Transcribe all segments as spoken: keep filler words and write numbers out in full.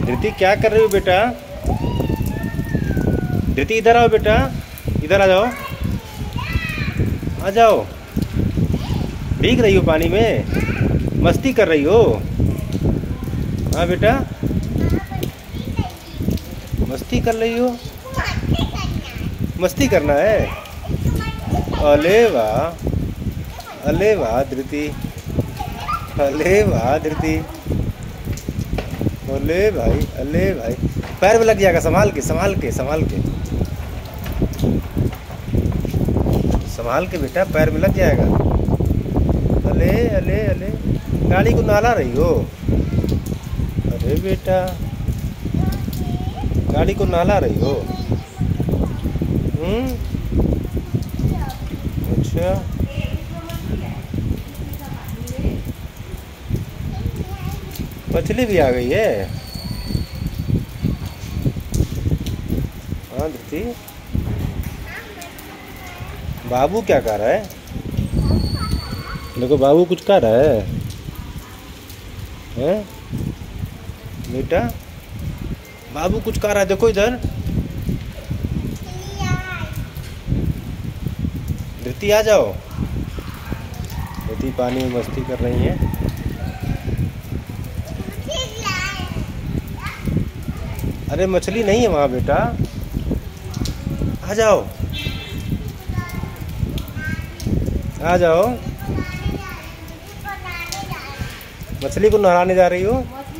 धृति क्या कर रही हो बेटा? धृति इधर आओ बेटा, इधर आ जाओ, आ जाओ। भीग रही हो पानी में, मस्ती कर रही हो? हाँ बेटा, मस्ती कर रही हो? मस्ती करना है? अले वाह, अले वाह धृति, अले वाह धृति, अले भाई, अले भाई। पैर में लग जाएगा, संभाल के संभाल के संभाल के संभाल के बेटा, पैर में लग जाएगा। अले अले अले, गाड़ी को नहला रही हो? अरे बेटा, गाड़ी को नहला रही हो? हम्म, अच्छा। मछली भी आ गई है। हाँ धृति, बाबू क्या कर रहा है? देखो बाबू कुछ कर रहा है, हैं? बेटा बाबू कुछ कर रहा है, देखो इधर। धृति आ जाओ। धृति पानी में मस्ती कर रही है। अरे मछली नहीं है वहाँ बेटा, आ जाओ, आ जाओ। मछली को नहलाने जा रही हो?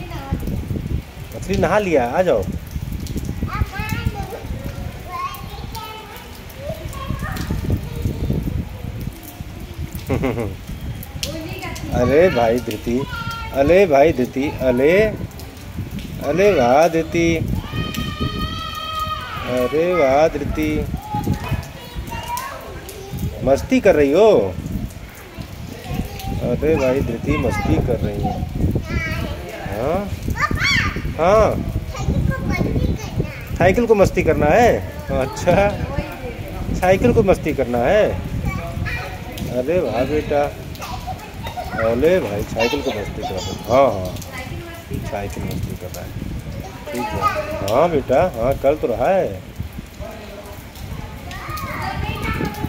मछली नहा लिया, आ जाओ। अरे भाई धृति, अले भाई धृति, अले अले वाह धृति, अरे वाह धृति, मस्ती कर रही हो? अरे भाई धृति मस्ती कर रही है। हाँ हाँ, साइकिल को मस्ती करना है? अच्छा, साइकिल को मस्ती करना है। अरे वाह बेटा, अरे भाई साइकिल को मस्ती कर रहा है। हाँ हाँ, साइकिल मस्ती कर रहा है, ठीक है। हाँ बेटा, हाँ कर तो रहा है।